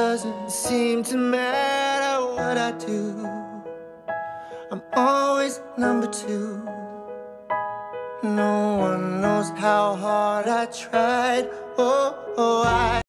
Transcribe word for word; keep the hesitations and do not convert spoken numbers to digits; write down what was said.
doesn't seem to matter what I do. I'm always number two. No one knows how hard I tried. Oh, oh, I